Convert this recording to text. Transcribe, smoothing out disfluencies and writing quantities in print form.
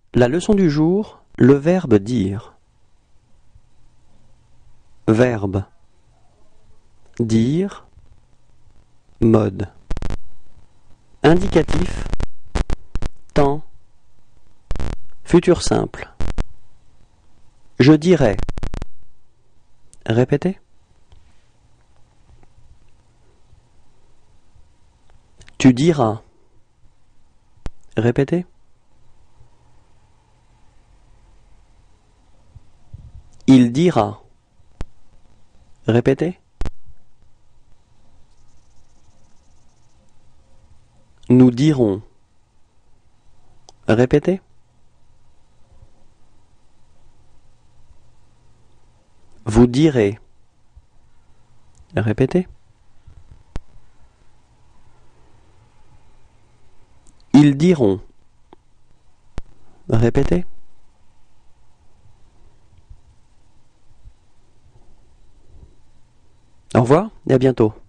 La leçon du jour, le verbe dire. Verbe. Dire. Mode. Indicatif. Temps. Futur simple. Je dirais. Répétez. Tu diras. Répétez. Il dira. Répétez. Nous dirons. Répétez. Vous direz. Répétez. Ils diront. Répétez. Au revoir et à bientôt.